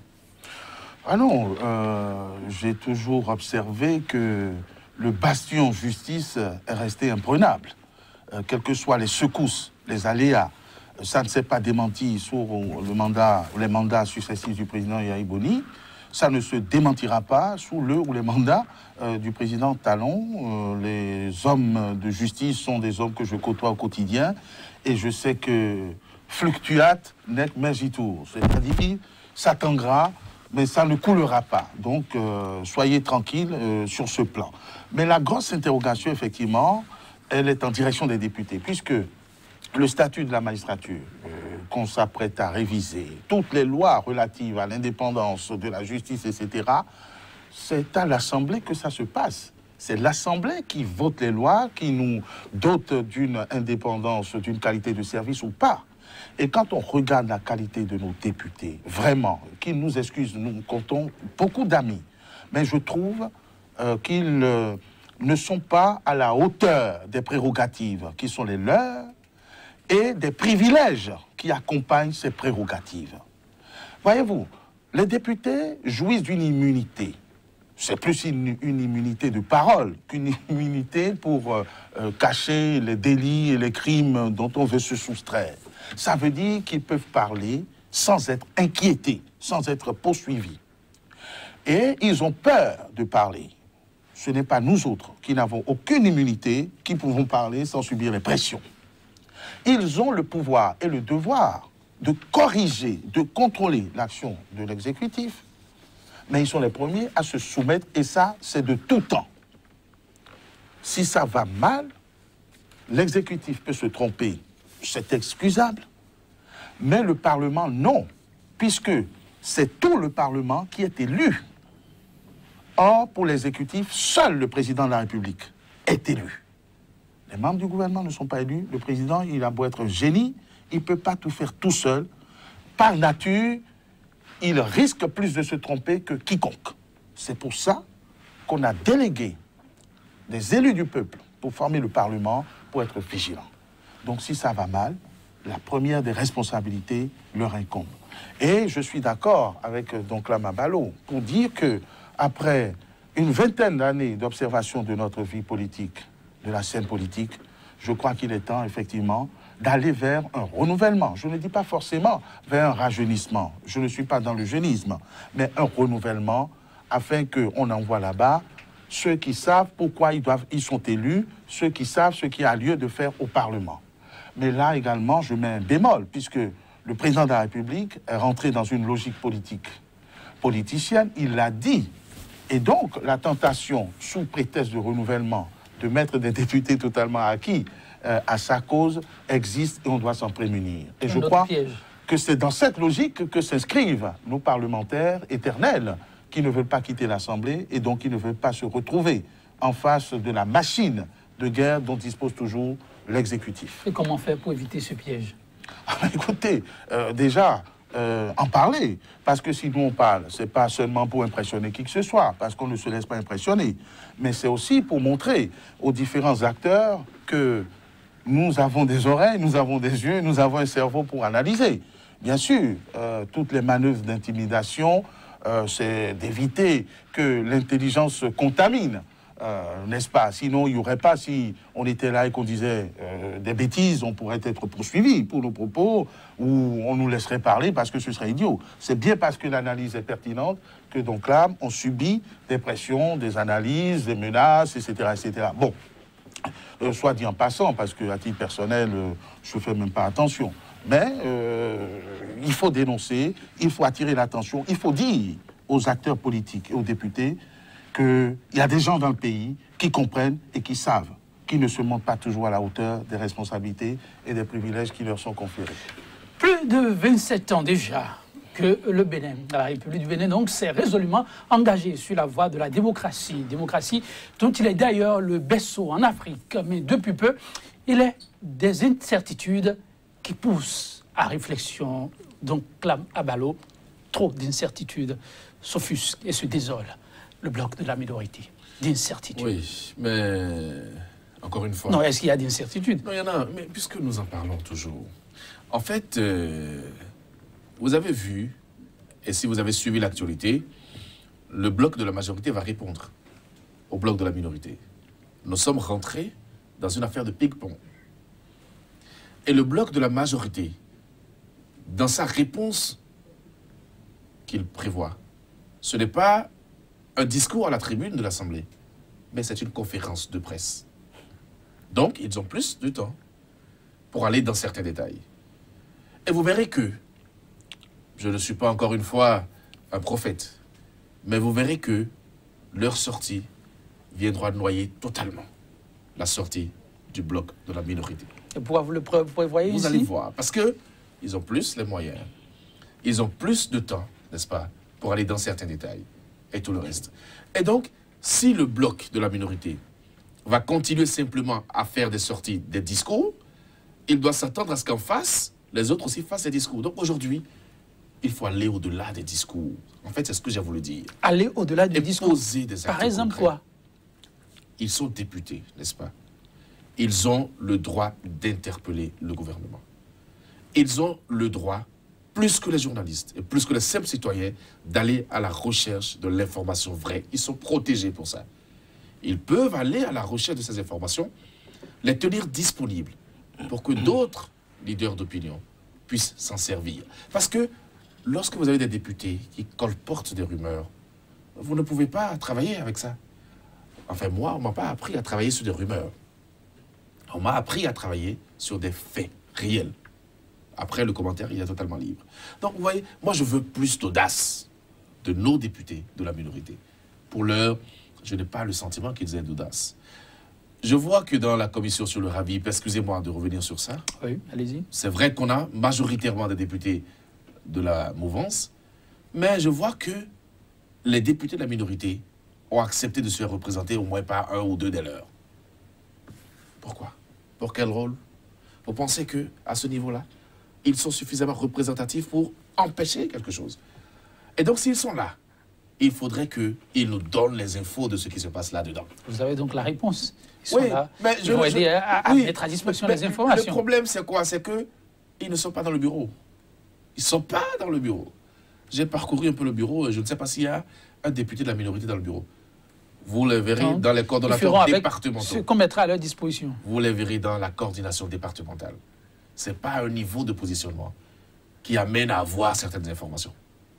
Ah non, euh, j'ai toujours observé que le bastion justice est resté imprenable. Euh, quelles que soient les secousses, les aléas, ça ne s'est pas démenti sur le mandat, les mandats successifs du président Yahya Boni. Ça ne se démentira pas sous le ou les mandats euh, du président Talon. Euh, les hommes de justice sont des hommes que je côtoie au quotidien. Et je sais que fluctuat nec mergitur. C'est-à-dire, ça tanguera, mais ça ne coulera pas. Donc, euh, soyez tranquilles euh, sur ce plan. Mais la grosse interrogation, effectivement, elle est en direction des députés, puisque le statut de la magistrature euh, qu'on s'apprête à réviser, toutes les lois relatives à l'indépendance de la justice, et cetera, c'est à l'Assemblée que ça se passe. C'est l'Assemblée qui vote les lois, qui nous dote d'une indépendance, d'une qualité de service ou pas. Et quand on regarde la qualité de nos députés, vraiment, qu'ils nous excusent, nous comptons beaucoup d'amis, mais je trouve euh, qu'ils euh, ne sont pas à la hauteur des prérogatives qui sont les leurs et des privilèges qui accompagnent ces prérogatives. Voyez-vous, les députés jouissent d'une immunité. C'est plus une, une immunité de parole qu'une immunité pour euh, euh, cacher les délits et les crimes dont on veut se soustraire. Ça veut dire qu'ils peuvent parler sans être inquiétés, sans être poursuivis. Et ils ont peur de parler. Ce n'est pas nous autres qui n'avons aucune immunité qui pouvons parler sans subir les pressions. Ils ont le pouvoir et le devoir de corriger, de contrôler l'action de l'exécutif, mais ils sont les premiers à se soumettre, et ça, c'est de tout temps. Si ça va mal, l'exécutif peut se tromper, c'est excusable, mais le Parlement, non, puisque c'est tout le Parlement qui est élu. Or, pour l'exécutif, seul le président de la République est élu. Les membres du gouvernement ne sont pas élus. Le président, il a beau être un génie, il ne peut pas tout faire tout seul. Par nature, il risque plus de se tromper que quiconque. C'est pour ça qu'on a délégué des élus du peuple pour former le Parlement, pour être vigilants. Donc si ça va mal, la première des responsabilités leur incombe. Et je suis d'accord avec donc Lamabalo pour dire que après une vingtaine d'années d'observation de notre vie politique, de la scène politique, je crois qu'il est temps effectivement d'aller vers un renouvellement. Je ne dis pas forcément vers un rajeunissement. Je ne suis pas dans le jeunisme, mais un renouvellement afin qu'on envoie là-bas ceux qui savent pourquoi ils, doivent, ils sont élus, ceux qui savent ce qu'il y a lieu de faire au Parlement. Mais là également, je mets un bémol, puisque le président de la République est rentré dans une logique politique politicienne, il l'a dit. Et donc, la tentation, sous prétexte de renouvellement, de mettre des députés totalement acquis euh, à sa cause, existe et on doit s'en prémunir. Et je crois que c'est dans cette logique que s'inscrivent nos parlementaires éternels qui ne veulent pas quitter l'Assemblée et donc qui ne veulent pas se retrouver en face de la machine de guerre dont dispose toujours l'exécutif. Et comment faire pour éviter ce piège? Écoutez, euh, déjà, euh, en parler. Parce que si nous on parle, ce n'est pas seulement pour impressionner qui que ce soit, parce qu'on ne se laisse pas impressionner, mais c'est aussi pour montrer aux différents acteurs que nous avons des oreilles, nous avons des yeux, nous avons un cerveau pour analyser. Bien sûr, euh, toutes les manœuvres d'intimidation, euh, c'est d'éviter que l'intelligence se contamine. Euh, n'est-ce pas? Sinon, il n'y aurait pas, si on était là et qu'on disait euh, des bêtises, on pourrait être poursuivi pour nos propos, ou on nous laisserait parler parce que ce serait idiot. C'est bien parce que l'analyse est pertinente que donc là, on subit des pressions, des analyses, des menaces, et cetera, et cetera. Bon, euh, soit dit en passant, parce qu'à titre personnel, euh, je ne fais même pas attention. Mais euh, il faut dénoncer, il faut attirer l'attention, il faut dire aux acteurs politiques et aux députés qu'il y a des gens dans le pays qui comprennent et qui savent, qui ne se montrent pas toujours à la hauteur des responsabilités et des privilèges qui leur sont conférés. Plus de vingt-sept ans déjà que le Bénin, la République du Bénin, donc, s'est résolument engagée sur la voie de la démocratie. Démocratie dont il est d'ailleurs le berceau en Afrique. Mais depuis peu, il est des incertitudes qui poussent à réflexion. Donc, clame à ballot, trop d'incertitudes s'offusquent et se désolent. Le bloc de la minorité, d'incertitude. Oui, mais encore une fois... Non, est-ce qu'il y a d'incertitude? Non, il y en a, mais puisque nous en parlons toujours. En fait, euh, vous avez vu, et si vous avez suivi l'actualité, le bloc de la majorité va répondre au bloc de la minorité. Nous sommes rentrés dans une affaire de ping-pong. Et le bloc de la majorité, dans sa réponse qu'il prévoit, ce n'est pas un discours à la tribune de l'Assemblée, mais c'est une conférence de presse. Donc, ils ont plus de temps pour aller dans certains détails. Et vous verrez que, je ne suis pas encore une fois un prophète, mais vous verrez que leur sortie viendra noyer totalement la sortie du bloc de la minorité. Et pourquoi vous le prévoyez ici? Vous allez voir, parce qu'ils ont plus les moyens, ils ont plus de temps, n'est-ce pas, pour aller dans certains détails. Et tout le reste. Et donc, si le bloc de la minorité va continuer simplement à faire des sorties, des discours, il doit s'attendre à ce qu'en face, les autres aussi fassent des discours. Donc aujourd'hui, il faut aller au-delà des discours. En fait, c'est ce que j'ai voulu dire. Aller au-delà des et discours. Poser des actes Par exemple, concrets. quoi? Ils sont députés, n'est-ce pas? Ils ont le droit d'interpeller le gouvernement. Ils ont le droit, plus que les journalistes et plus que les simples citoyens, d'aller à la recherche de l'information vraie. Ils sont protégés pour ça. Ils peuvent aller à la recherche de ces informations, les tenir disponibles pour que d'autres leaders d'opinion puissent s'en servir. Parce que lorsque vous avez des députés qui colportent des rumeurs, vous ne pouvez pas travailler avec ça. Enfin, moi, on ne m'a pas appris à travailler sur des rumeurs. On m'a appris à travailler sur des faits réels. Après, le commentaire, il est totalement libre. Donc, vous voyez, moi, je veux plus d'audace de nos députés de la minorité. Pour l'heure, je n'ai pas le sentiment qu'ils aient d'audace. Je vois que dans la commission sur le Rabib, excusez-moi de revenir sur ça. Oui, allez-y. C'est vrai qu'on a majoritairement des députés de la mouvance, mais je vois que les députés de la minorité ont accepté de se faire représenter au moins par un ou deux des leurs. Pourquoi? Pour quel rôle? Vous pensez qu'à ce niveau-là, ils sont suffisamment représentatifs pour empêcher quelque chose. Et donc, s'ils sont là, il faudrait qu'ils nous donnent les infos de ce qui se passe là-dedans. Vous avez donc la réponse. Ils sont oui, là. mais Ils je, vont je, aider à, à oui, mettre à disposition mais, les informations. Le problème, c'est quoi? C'est qu'ils ne sont pas dans le bureau. Ils ne sont pas dans le bureau. J'ai parcouru un peu le bureau et je ne sais pas s'il y a un député de la minorité dans le bureau. Vous les verrez non, dans les coordonnateurs départementaux. Ce qu'on mettra à leur disposition. Vous les verrez dans la coordination départementale. Ce n'est pas un niveau de positionnement qui amène à avoir certaines informations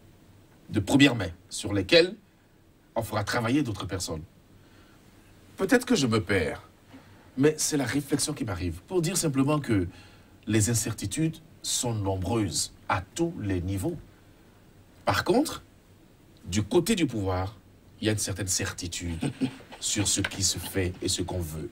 de première main sur lesquelles on fera travailler d'autres personnes. Peut-être que je me perds, mais c'est la réflexion qui m'arrive pour dire simplement que les incertitudes sont nombreuses à tous les niveaux. Par contre, du côté du pouvoir, il y a une certaine certitude sur ce qui se fait et ce qu'on veut.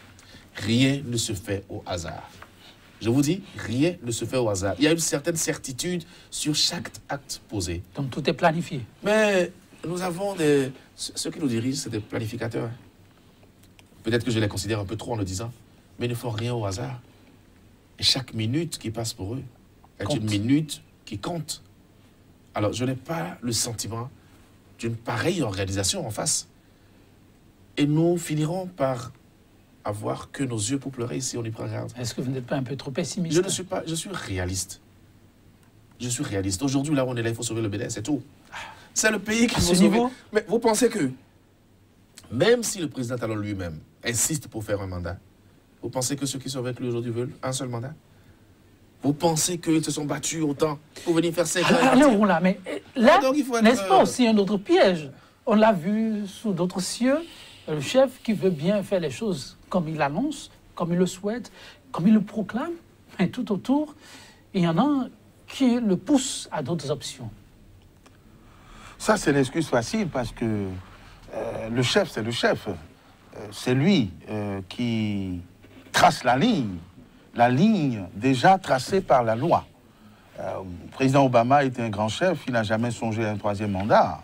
Rien ne se fait au hasard. Je vous dis, rien ne se fait au hasard. Il y a une certaine certitude sur chaque acte posé. Donc tout est planifié. Mais nous avons des... Ceux qui nous dirigent, c'est des planificateurs. Peut-être que je les considère un peu trop en le disant. mais ils ne font rien au hasard. Et chaque minute qui passe pour eux est Compte. une minute qui compte. Alors, je n'ai pas le sentiment d'une pareille organisation en face. Et nous finirons par avoir que nos yeux pour pleurer si on y prend garde. Est-ce que vous n'êtes pas un peu trop pessimiste? Je ne suis pas, je suis réaliste. Je suis réaliste. Aujourd'hui, là où on est là, il faut sauver le Bénin, c'est tout. C'est le pays qui À faut ce sauver. niveau? Mais vous pensez que, même si le président Talon lui-même insiste pour faire un mandat, vous pensez que ceux qui sont avec lui aujourd'hui veulent un seul mandat? Vous pensez qu'ils se sont battus autant pour venir faire cinq ans? Alors là, mais là, Donc, il faut être, n'est-ce pas euh, aussi un autre piège? On l'a vu sous d'autres cieux, le chef qui veut bien faire les choses comme il annonce, comme il le souhaite, comme il le proclame, mais tout autour, il y en a qui le poussent à d'autres options. Ça, c'est l'excuse facile parce que euh, le chef, c'est le chef. Euh, c'est lui euh, qui trace la ligne, la ligne déjà tracée par la loi. Euh, le président Obama était un grand chef, il n'a jamais songé à un troisième mandat.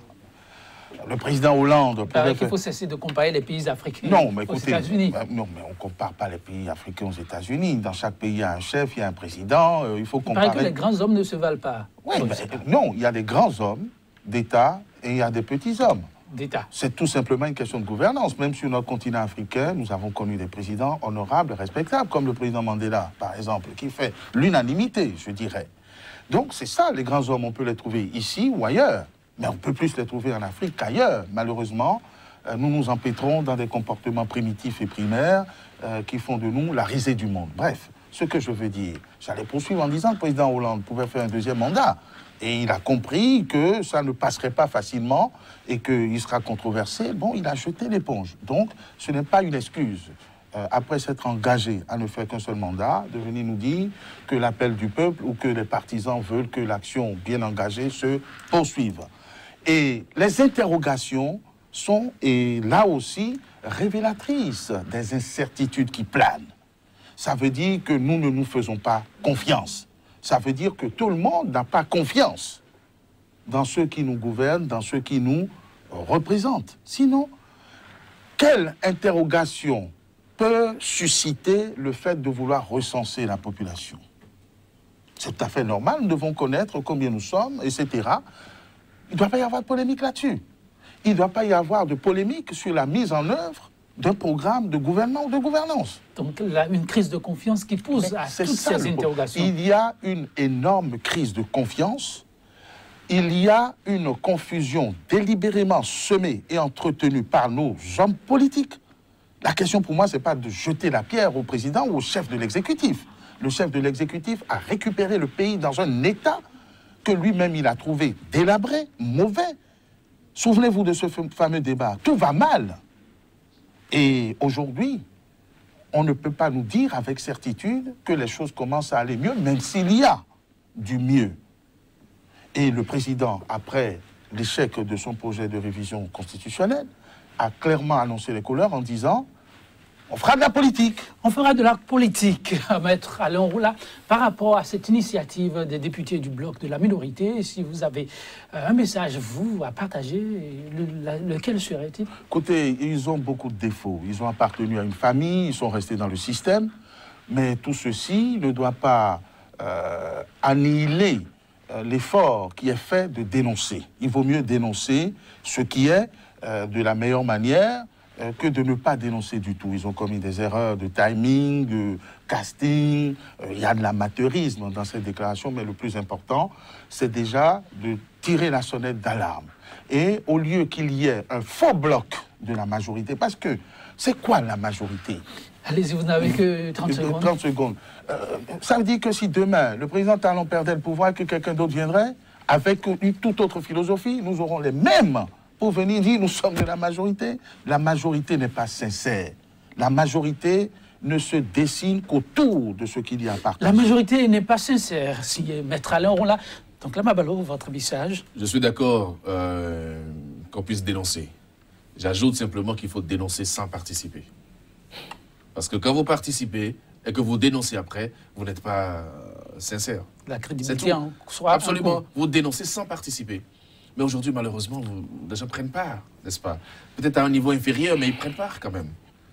Le président Hollande... Il paraît qu'il faire... faut cesser de comparer les pays africains non, mais aux écoutez, États-Unis. euh, non, mais on ne compare pas les pays africains aux États-Unis. Dans chaque pays, il y a un chef, il y a un président. Euh, il faut Il comparer... paraît que les grands hommes ne se valent pas. Oui, Bon, mais, je sais pas. non, il y a des grands hommes d'État et il y a des petits hommes. D'État. C'est tout simplement une question de gouvernance. Même sur notre continent africain, nous avons connu des présidents honorables et respectables, comme le président Mandela, par exemple, qui fait l'unanimité, je dirais. Donc c'est ça, les grands hommes, on peut les trouver ici ou ailleurs. Mais on peut plus les trouver en Afrique qu'ailleurs. Malheureusement, euh, nous nous empêtrons dans des comportements primitifs et primaires euh, qui font de nous la risée du monde. Bref, ce que je veux dire, j'allais poursuivre en disant que le président Hollande pouvait faire un deuxième mandat. Et il a compris que ça ne passerait pas facilement et qu'il sera controversé. Bon, il a jeté l'éponge. Donc, ce n'est pas une excuse. Euh, après s'être engagé à ne faire qu'un seul mandat, de venir nous dire que l'appel du peuple ou que les partisans veulent que l'action bien engagée se poursuive. Et les interrogations sont, et là aussi, révélatrices des incertitudes qui planent. Ça veut dire que nous ne nous faisons pas confiance. Ça veut dire que tout le monde n'a pas confiance dans ceux qui nous gouvernent, dans ceux qui nous représentent. Sinon, quelle interrogation peut susciter le fait de vouloir recenser la population? C'est tout à fait normal, nous devons connaître combien nous sommes, et cetera. Il ne doit pas y avoir de polémique là-dessus. Il ne doit pas y avoir de polémique sur la mise en œuvre d'un programme de gouvernement ou de gouvernance. Donc, là, une crise de confiance qui pousse à toutes ça, ces interrogations. Il y a une énorme crise de confiance. Il y a une confusion délibérément semée et entretenue par nos hommes politiques. La question pour moi, ce n'est pas de jeter la pierre au président ou au chef de l'exécutif. Le chef de l'exécutif a récupéré le pays dans un état que lui-même il a trouvé délabré, mauvais. Souvenez-vous de ce fameux débat. Tout va mal. Et aujourd'hui, on ne peut pas nous dire avec certitude que les choses commencent à aller mieux, même s'il y a du mieux. Et le président, après l'échec de son projet de révision constitutionnelle, a clairement annoncé les couleurs en disant « on fera de la politique ». On fera de la politique, Maître Alain Roula, par rapport à cette initiative des députés du bloc de la minorité. Si vous avez un message, vous, à partager, le, la, lequel serait-il? Écoutez, ils ont beaucoup de défauts. Ils ont appartenu à une famille, ils sont restés dans le système. Mais tout ceci ne doit pas euh, annihiler euh, l'effort qui est fait de dénoncer. Il vaut mieux dénoncer ce qui est euh, de la meilleure manière que de ne pas dénoncer du tout. Ils ont commis des erreurs de timing, de casting. Il y a de l'amateurisme dans cette déclaration, mais le plus important, c'est déjà de tirer la sonnette d'alarme. Et au lieu qu'il y ait un faux bloc de la majorité, parce que c'est quoi la majorité? Allez-y, vous n'avez que trente secondes. trente secondes. Euh, ça veut dire que si demain, le président Talon perdait le pouvoir et que quelqu'un d'autre viendrait, avec une toute autre philosophie, nous aurons les mêmes pour venir dire nous sommes de la majorité. La majorité n'est pas sincère. La majorité ne se dessine qu'autour de ce qu'il y a à partager. La majorité n'est pas sincère. Si Maître Alain Roula, donc là, Mabalo, votre message. Je suis d'accord euh, qu'on puisse dénoncer. J'ajoute simplement qu'il faut dénoncer sans participer. Parce que quand vous participez et que vous dénoncez après, vous n'êtes pas euh, sincère. La crédibilité en soi. Absolument. Vous dénoncez sans participer. Mais aujourd'hui, malheureusement, vous, les gens prennent part, n'est-ce pas? Peut-être à un niveau inférieur, mais ils prennent part quand même.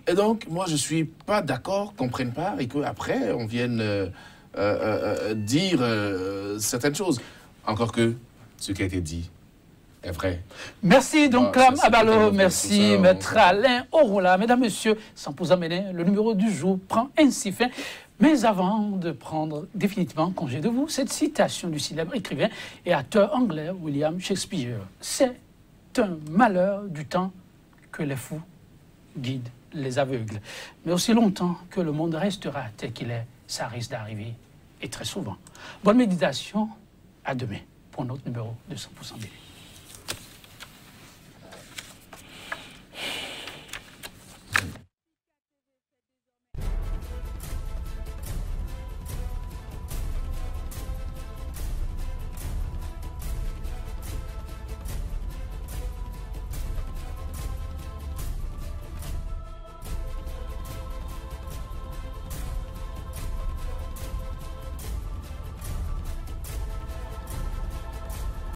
Et donc, moi, je ne suis pas d'accord qu'on prenne part et qu'après, on vienne euh, euh, euh, dire euh, certaines choses. Encore que ce qui a été dit est vrai. Merci, donc, Ah, Clam Abalo, merci, ça, Maître on... Alain Orola. Mesdames, Messieurs, sans plus amener, le numéro du jour prend ainsi fin. Mais avant de prendre définitivement congé de vous, cette citation du célèbre écrivain et acteur anglais William Shakespeare. C'est un malheur du temps que les fous guident les aveugles. Mais aussi longtemps que le monde restera tel qu'il est, ça risque d'arriver, et très souvent. Bonne méditation, à demain pour notre numéro de cent pour cent B D.